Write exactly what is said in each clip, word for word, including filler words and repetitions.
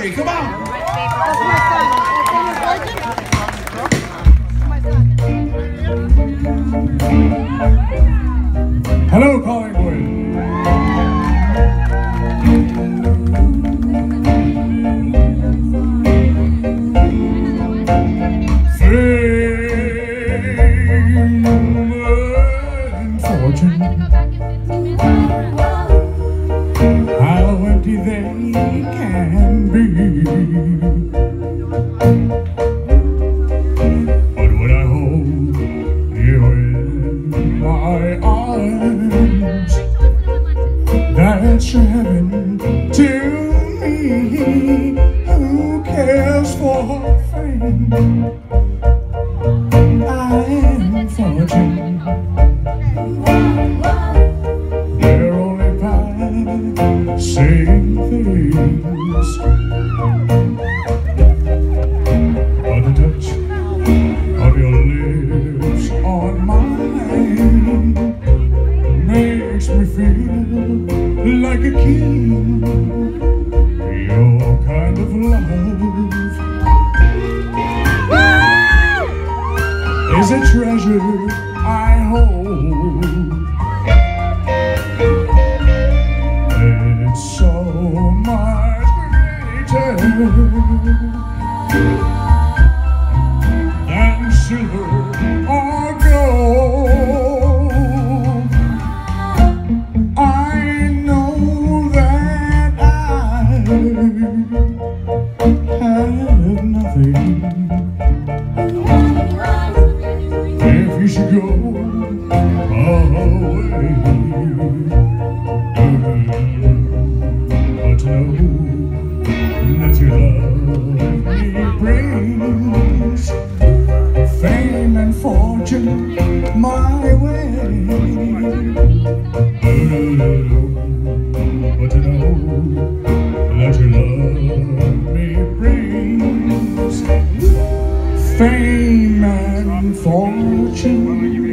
Corey, come on. Hello, Collingwood. Fame and fortune, how empty they can be. But when I hold you in my arms, that's heaven to me. Who cares for fame and fortune? They're only passing things. But the touch of your lips on mine makes me feel like a king. Your kind of love is a treasure I hold. It's so much greater than silver or gold. I know that I have nothing. If you should go away, but to know that your love me brings fame and fortune my way. But to know that your love me brings fame and fortune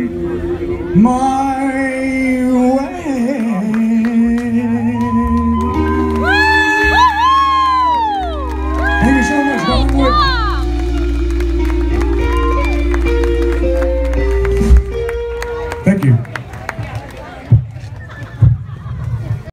my way. Thank you so much, Collingwood.